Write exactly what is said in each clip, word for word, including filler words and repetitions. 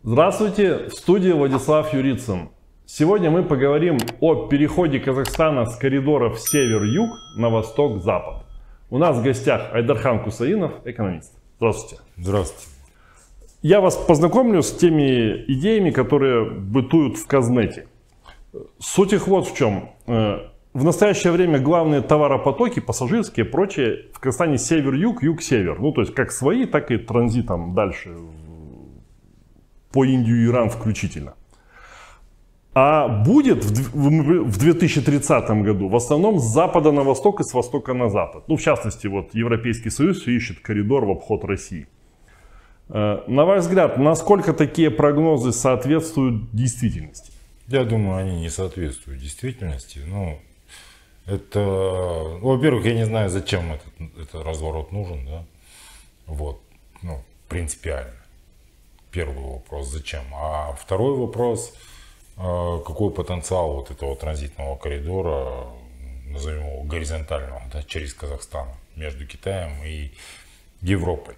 Здравствуйте, в студии Владислав Юрицын. Сегодня мы поговорим о переходе Казахстана с коридоров север-юг на восток-запад. У нас в гостях Айдархан Кусаинов, экономист. Здравствуйте. Здравствуйте. Я вас познакомлю с теми идеями, которые бытуют в Казнете. Суть их вот в чем. В настоящее время главные товаропотоки, пассажирские и прочие, в Казахстане север-юг, юг-север. Ну, то есть как свои, так и транзитом дальше по Индию и Иран включительно. А будет в две тысячи тридцатом году в основном с запада на восток и с востока на запад. Ну, в частности, вот Европейский Союз ищет коридор в обход России. На ваш взгляд, насколько такие прогнозы соответствуют действительности? Я думаю, они не соответствуют действительности. Ну, это, во-первых, я не знаю, зачем этот, этот разворот нужен, да? Вот, ну, принципиально. Первый вопрос, зачем? А второй вопрос, какой потенциал вот этого транзитного коридора, назовем его горизонтального, да, через Казахстан, между Китаем и Европой.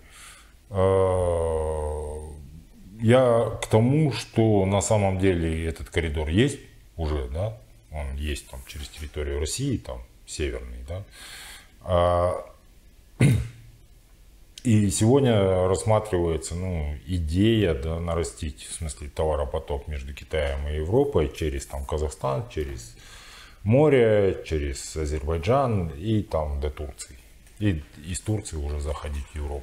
Я к тому, что на самом деле этот коридор есть уже, да, он есть там через территорию России, там северный, да. И сегодня рассматривается, ну, идея, да, нарастить, в смысле, товаропоток между Китаем и Европой через там Казахстан, через море, через Азербайджан и там до Турции. И из Турции уже заходить в Европу.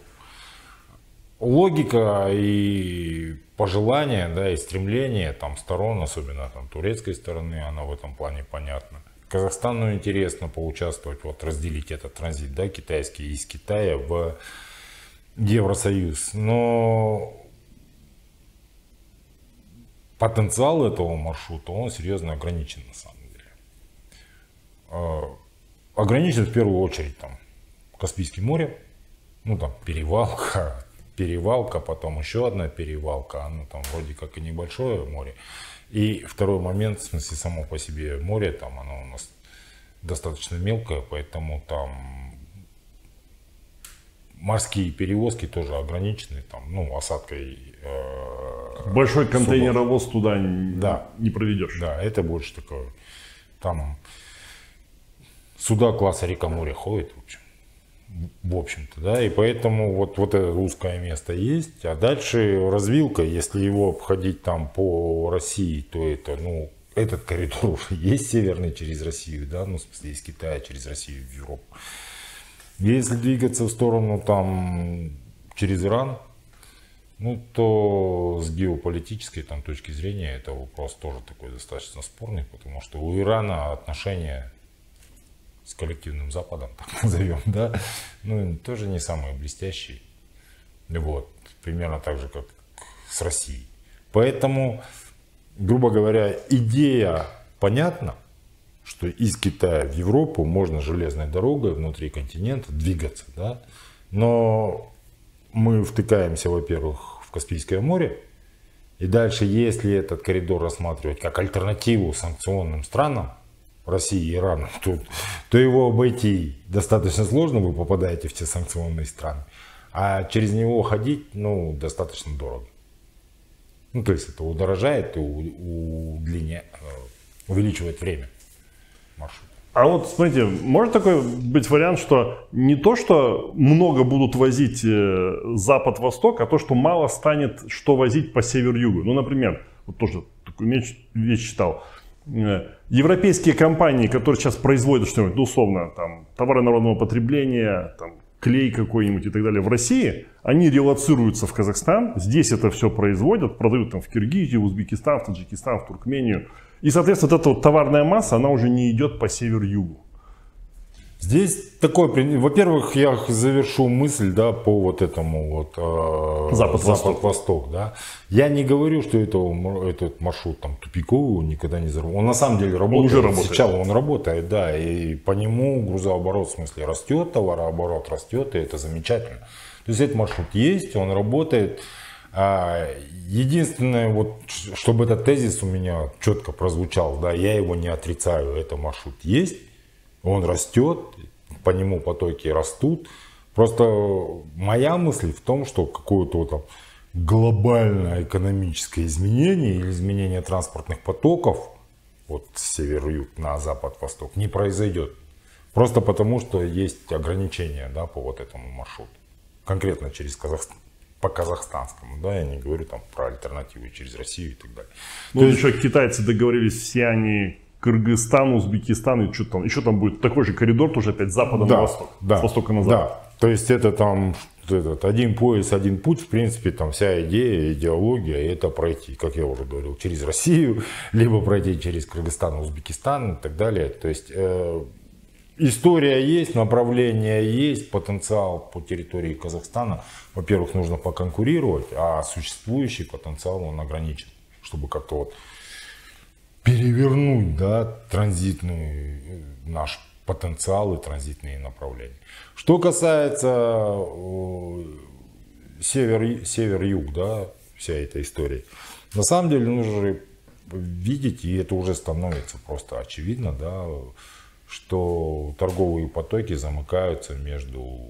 Логика и пожелания, да, и стремления там сторон, особенно там турецкой стороны, она в этом плане понятна. Казахстану интересно поучаствовать, вот разделить этот транзит, да, китайский из Китая в Евросоюз, но потенциал этого маршрута, он серьезно ограничен на самом деле. Ограничен в первую очередь там Каспийским морем, ну там перевалка, перевалка, потом еще одна перевалка, оно там вроде как и небольшое море. И второй момент, в смысле, само по себе море, там оно у нас достаточно мелкое, поэтому там морские перевозки тоже ограничены, там, ну, осадкой. Э, Большой контейнеровоз судов. Туда да. не проведешь. Да, это больше такое. Там суда класса река-море ходят, в общем. В общем-то, да, и поэтому вот, вот это узкое место есть, а дальше развилка, если его обходить там по России, то это, ну, этот коридор уже есть северный через Россию, да, ну, в смысле, из Китая через Россию в Европу. Если двигаться в сторону там через Иран, ну, то с геополитической там точки зрения это вопрос тоже такой достаточно спорный, потому что у Ирана отношения с коллективным Западом, так назовем, да, ну, тоже не самые блестящие, вот, примерно так же, как с Россией. Поэтому, грубо говоря, идея понятна, что из Китая в Европу можно железной дорогой внутри континента двигаться, да, но мы втыкаемся, во-первых, в Каспийское море, и дальше, если этот коридор рассматривать как альтернативу санкционным странам, России и Ирану, то, то его обойти достаточно сложно, вы попадаете в те санкционные страны, а через него ходить, ну, достаточно дорого. Ну, то есть это удорожает и удлиняет, увеличивает время маршрута. А вот, смотрите, может такой быть вариант, что не то, что много будут возить запад-восток, а то, что мало станет, что возить по север-югу. Ну, например, вот тоже такую вещь читал. Европейские компании, которые сейчас производят что-нибудь, ну, условно, там, товары народного потребления, там, клей какой-нибудь и так далее в России, они релоцируются в Казахстан, здесь это все производят, продают там в Киргизию, в Узбекистан, в Таджикистан, в Туркмению. И, соответственно, вот эта вот товарная масса, она уже не идет по север-югу. Здесь такой, во-первых, я завершу мысль, да, по вот этому вот э, Запад-Восток. Запад-Восток, да. Я не говорю, что это, этот маршрут там тупиковый, он никогда не заработает. Он на самом деле работает. Он уже работает. Сейчас он работает, да, и по нему грузооборот, в смысле, растет, товарооборот растет, и это замечательно. То есть этот маршрут есть, он работает. Единственное, вот, чтобы этот тезис у меня четко прозвучал, да, я его не отрицаю, это маршрут есть. Он растет, по нему потоки растут. Просто моя мысль в том, что какую-то вот глобальное экономическое изменение или изменение транспортных потоков вот с север-юг на запад-восток не произойдет. Просто потому, что есть ограничения, да, по вот этому маршруту. Конкретно через Казахстан, по казахстанскому, да, я не говорю там про альтернативы через Россию и так далее. Ну, То есть еще китайцы договорились, все они, Кыргызстан, Узбекистан, и что там, еще там будет такой же коридор, тоже опять с запада да, на восток, да, с востока на запад. Да, то есть это там этот, один пояс, один путь, в принципе, там вся идея, идеология, это пройти, как я уже говорил, через Россию, либо пройти через Кыргызстан, Узбекистан и так далее. То есть э, история есть, направление есть, потенциал по территории Казахстана. Во-первых, нужно поконкурировать, а существующий потенциал, он ограничен, чтобы как-то вот перевернуть, да, транзитный наш потенциал и транзитные направления. Что касается э, север, север-юг, да, вся эта история, на самом деле нужно видеть, и это уже становится просто очевидно, да, что торговые потоки замыкаются между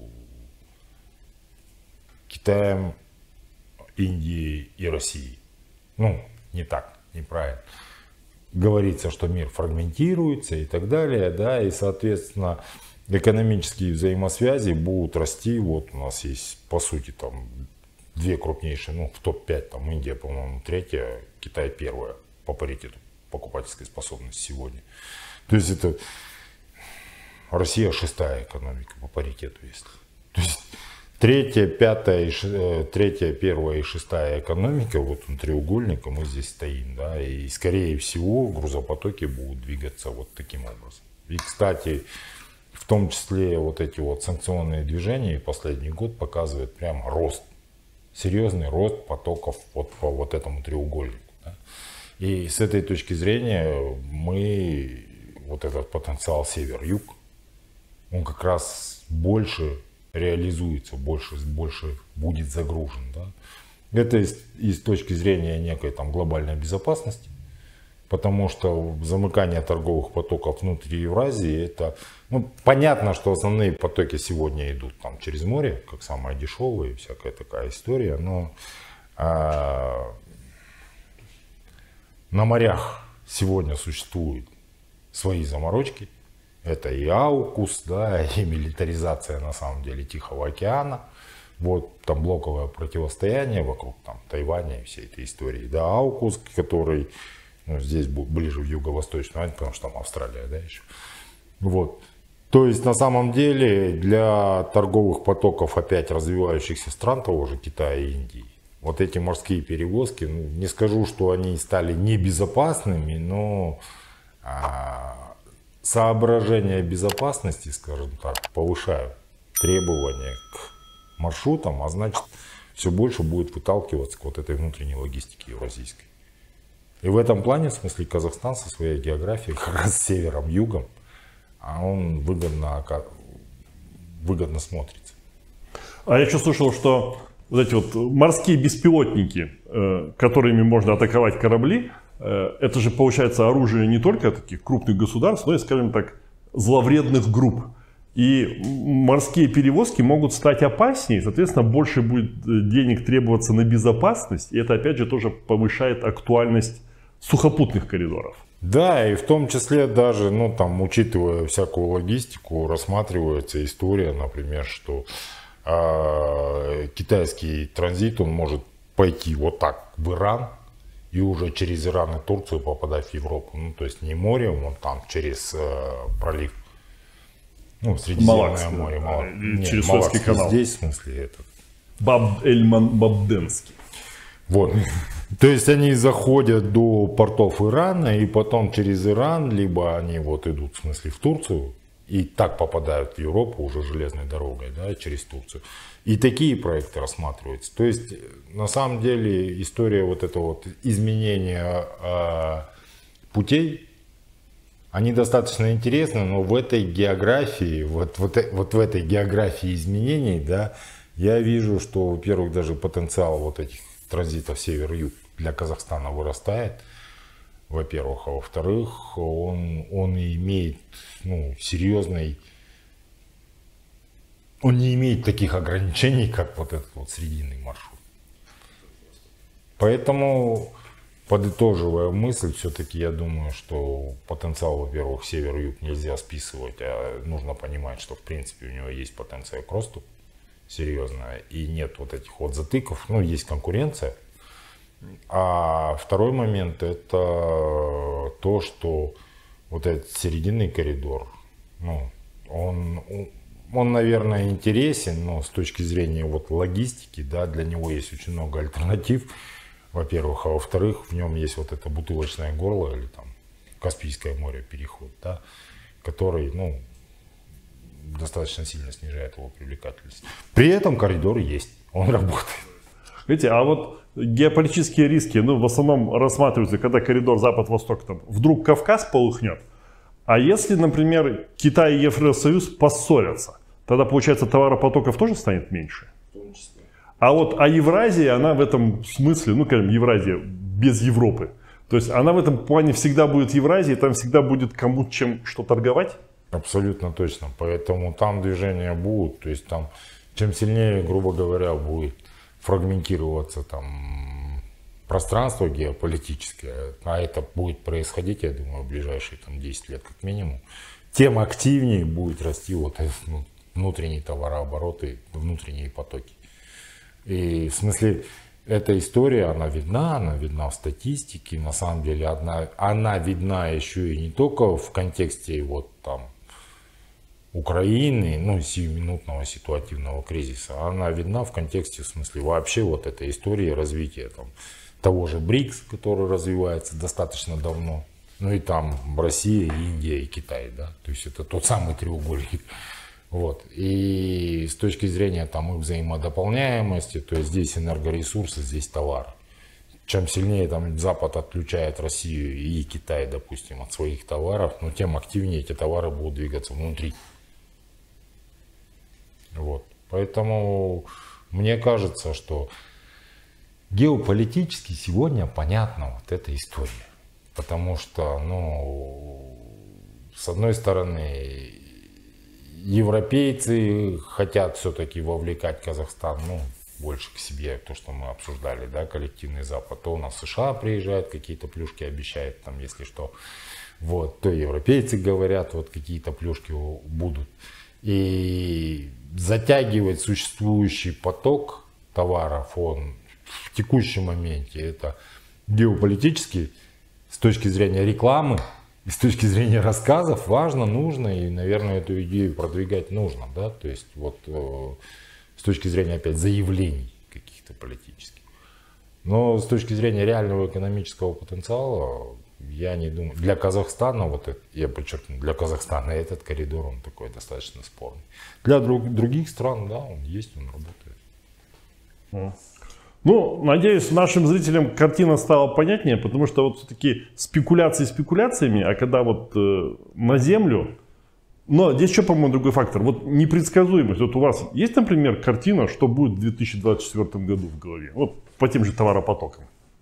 Китаем, Индией и Россией. Ну, не так, неправильно. Говорится, что мир фрагментируется и так далее, да, и, соответственно, экономические взаимосвязи будут расти. Вот у нас есть, по сути, там две крупнейшие, ну, в топ пять, там Индия, по-моему, третья, Китай первая по паритету покупательской способности сегодня. То есть это Россия шестая экономика по паритету, если. То есть третья, пятая, третья, первая и шестая экономика, вот он треугольник, и мы здесь стоим, да, и скорее всего грузопотоки будут двигаться вот таким образом. И, кстати, в том числе вот эти вот санкционные движения последний год показывают прям рост, серьезный рост потоков вот по вот этому треугольнику. Да. И с этой точки зрения мы, вот этот потенциал север-юг, он как раз больше реализуется, больше, больше будет загружен. Да. Это и с, и с точки зрения некой там глобальной безопасности, потому что замыкание торговых потоков внутри Евразии, это, ну, понятно, что основные потоки сегодня идут там через море, как самая дешевая и всякая такая история, но а, на морях сегодня существуют свои заморочки. Это и аукус, да, и милитаризация на самом деле Тихого океана. Вот там блоковое противостояние вокруг там Тайваня и всей этой истории. Да, аукус, который, ну, здесь ближе в юго-восточную Азию, потому что там Австралия, да, еще. Вот. То есть на самом деле для торговых потоков опять развивающихся стран, того же Китая и Индии, вот эти морские перевозки, ну, не скажу, что они стали небезопасными, но а, соображения безопасности, скажем так, повышают требования к маршрутам, а значит, все больше будет выталкиваться к вот этой внутренней логистике евразийской. И в этом плане, в смысле, Казахстан со своей географией, как раз севером, югом, а он выгодно, выгодно смотрится. А я еще слышал, что вот эти вот морские беспилотники, которыми можно атаковать корабли, это же получается оружие не только таких крупных государств, но и, скажем так, зловредных групп. И морские перевозки могут стать опаснее, соответственно, больше будет денег требоваться на безопасность. И это, опять же, тоже повышает актуальность сухопутных коридоров. Да, и в том числе даже, ну, там, учитывая всякую логистику, рассматривается история, например, что э, китайский транзит, он может пойти вот так в Иран, и уже через Иран и Турцию попадать в Европу. Ну, то есть не морем, он там через э, пролив. Ну, Средиземное море. Мал... А, Нет, через Суэцкий канал. Здесь, в смысле, этот. Баб-эль-Бабденский. Вот. То есть они заходят до портов Ирана, и потом через Иран, либо они вот идут, в смысле, в Турцию, и так попадают в Европу уже железной дорогой, да, через Турцию. И такие проекты рассматриваются. То есть, на самом деле, история вот этого вот изменения э, путей, они достаточно интересны, но в этой географии, вот, вот, вот в этой географии изменений, да, я вижу, что, во-первых, даже потенциал вот этих транзитов север-юг для Казахстана вырастает, во-первых, а во-вторых, он, он имеет, ну, серьезный, он не имеет таких ограничений, как вот этот вот срединный маршрут. Поэтому, подытоживая мысль, все-таки я думаю, что потенциал, во-первых, север-юг нельзя списывать, а нужно понимать, что в принципе у него есть потенциал к росту серьезно, и нет вот этих вот затыков, ну, есть конкуренция. А второй момент — это то, что вот этот серединный коридор, ну, он, он, наверное, интересен, но с точки зрения вот логистики, да, для него есть очень много альтернатив, во-первых, а во-вторых, в нем есть вот это бутылочное горло или там Каспийское море переход, да, который, ну, достаточно сильно снижает его привлекательность. При этом коридор есть, он работает. Видите, а вот геополитические риски, ну, в основном рассматриваются, когда коридор Запад-Восток, там, вдруг Кавказ полыхнет. А если, например, Китай и Евросоюз поссорятся, тогда, получается, товаропотоков тоже станет меньше? А вот а Евразия, она в этом смысле, ну, скажем, Евразия без Европы, то есть она в этом плане всегда будет Евразией, там всегда будет кому чем что торговать? Абсолютно точно. Поэтому там движения будут, то есть там, чем сильнее, грубо говоря, будет фрагментироваться там пространство геополитическое, а это будет происходить, я думаю, в ближайшие там десять лет как минимум, тем активнее будет расти вот этот, ну, внутренний товарооборот и внутренние потоки. И в смысле, эта история, она видна, она видна в статистике, на самом деле она, она видна еще и не только в контексте вот там Украины, ну, сиюминутного ситуативного кризиса, она видна в контексте, в смысле, вообще вот этой истории развития там, того же БРИКС, который развивается достаточно давно, ну и там Россия, Индия и Китай, да, то есть это тот самый треугольник. Вот. И с точки зрения там их взаимодополняемости, то есть здесь энергоресурсы, здесь товар. Чем сильнее там Запад отключает Россию и Китай, допустим, от своих товаров, ну, тем активнее эти товары будут двигаться внутри. Вот. Поэтому мне кажется, что геополитически сегодня понятна вот эта история. Потому что, ну, с одной стороны, европейцы хотят все-таки вовлекать Казахстан, ну, больше к себе, то, что мы обсуждали, да, коллективный Запад. То у нас США приезжают, какие-то плюшки обещают, там, если что. Вот, то европейцы говорят, вот какие-то плюшки будут. И затягивать существующий поток товаров, он в текущем моменте, это геополитически, с точки зрения рекламы, и с точки зрения рассказов важно, нужно, и, наверное, эту идею продвигать нужно, да, то есть вот э, с точки зрения, опять, заявлений каких-то политических. Но с точки зрения реального экономического потенциала, я не думаю, для Казахстана, вот это, я подчеркну, для Казахстана этот коридор, он такой достаточно спорный. Для друг, других стран, да, он есть, он работает. Ну, надеюсь, нашим зрителям картина стала понятнее, потому что вот все-таки спекуляции спекуляциями, а когда вот э, на землю, но здесь еще, по-моему, другой фактор, вот непредсказуемость. Вот у вас есть, например, картина, что будет в две тысячи двадцать четвёртом году в голове, вот по тем же товаропотокам?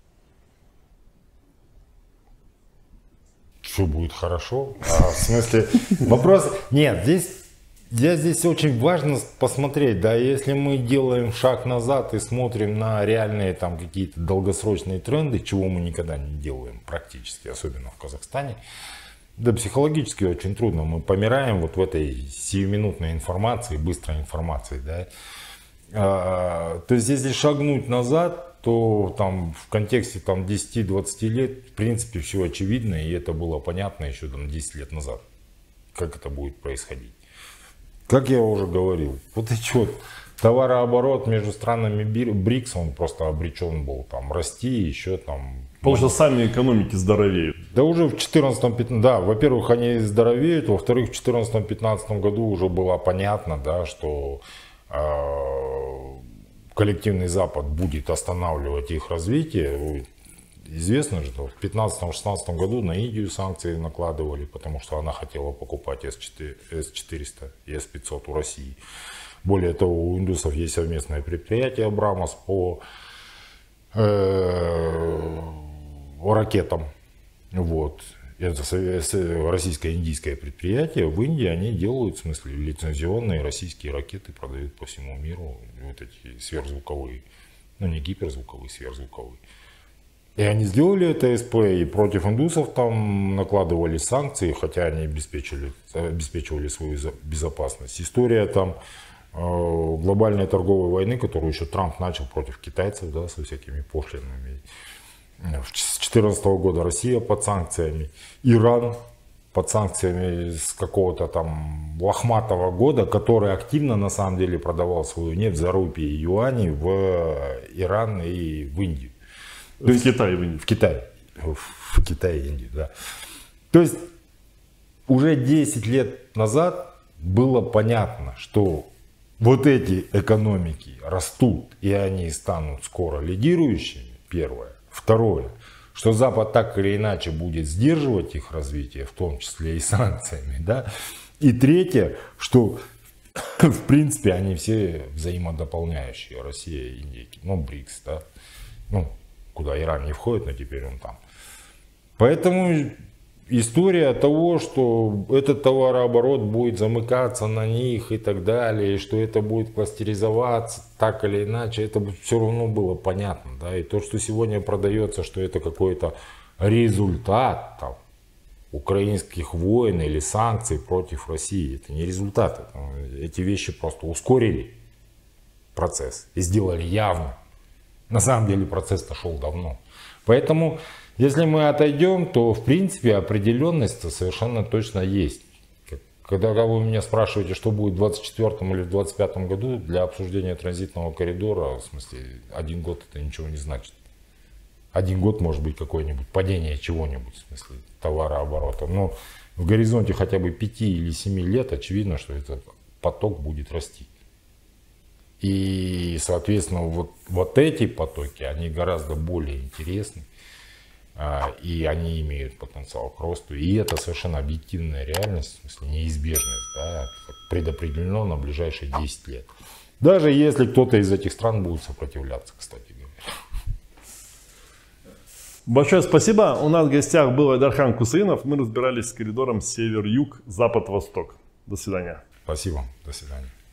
Что будет хорошо? А, в смысле, вопрос, нет, здесь... Я здесь очень важно посмотреть, да, если мы делаем шаг назад и смотрим на реальные там какие-то долгосрочные тренды, чего мы никогда не делаем практически, особенно в Казахстане, да, психологически очень трудно, мы помираем вот в этой сиюминутной информации, быстрой информации, да, а, то есть если шагнуть назад, то там в контексте там десяти-двадцати лет, в принципе, все очевидно, и это было понятно еще там десять лет назад, как это будет происходить. Как я уже говорил, вот эти вот товарооборот между странами БРИКС, он просто обречен был там расти, еще там... Потому что сами экономики здоровеют. Да уже в четырнадцатом-пятнадцатом, да, во-первых, они здоровеют, во-вторых, в четырнадцатом-пятнадцатом году уже было понятно, да, что э, коллективный Запад будет останавливать их развитие. Известно же, что в пятнадцатом-шестнадцатом году на Индию санкции накладывали, потому что она хотела покупать эс четыреста и эс пятьсот у России. Более того, у индусов есть совместное предприятие Абрамос по э, ракетам. Вот. Это российско-индийское предприятие. В Индии они делают, в смысле, лицензионные российские ракеты, продают по всему миру. Вот эти сверхзвуковые, ну не гиперзвуковые, сверхзвуковые. И они сделали это СП, и против индусов там накладывали санкции, хотя они обеспечили, обеспечивали свою безопасность. История там э, глобальной торговой войны, которую еще Трамп начал против китайцев, да, со всякими пошлинами. С две тысячи четырнадцатого года Россия под санкциями, Иран под санкциями с какого-то там лохматого года, который активно на самом деле продавал свою нефть за рупии и юани в Иран и в Индию. То есть в Китае, в Индии. В Китае. В Китае и Индии, да. То есть уже десять лет назад было понятно, что вот эти экономики растут, и они станут скоро лидирующими, первое. Второе, что Запад так или иначе будет сдерживать их развитие, в том числе и санкциями, да. И третье, что в принципе они все взаимодополняющие, Россия и Индия, ну, БРИКС, да, ну, куда Иран не входит, но теперь он там. Поэтому история того, что этот товарооборот будет замыкаться на них и так далее, и что это будет кластеризоваться так или иначе, это все равно было понятно. Да? И то, что сегодня продается, что это какой-то результат там, украинских войн или санкций против России, это не результат. Это, эти вещи просто ускорили процесс и сделали явно. На самом деле процесс-то шел давно. Поэтому, если мы отойдем, то в принципе определенность совершенно точно есть. Когда вы меня спрашиваете, что будет в двадцать четвёртом или в двадцать пятом году, для обсуждения транзитного коридора, в смысле, один год это ничего не значит. Один год может быть какое-нибудь падение чего-нибудь, в смысле товарооборота. Но в горизонте хотя бы пяти или семи лет очевидно, что этот поток будет расти. И, соответственно, вот, вот эти потоки, они гораздо более интересны, а, и они имеют потенциал к росту. И это совершенно объективная реальность, в смысле неизбежность, да, предопределено на ближайшие десять лет. Даже если кто-то из этих стран будет сопротивляться, кстати говоря. Большое спасибо. У нас в гостях был Айдархан Кусаинов. Мы разбирались с коридором север-юг, запад-восток. До свидания. Спасибо. До свидания.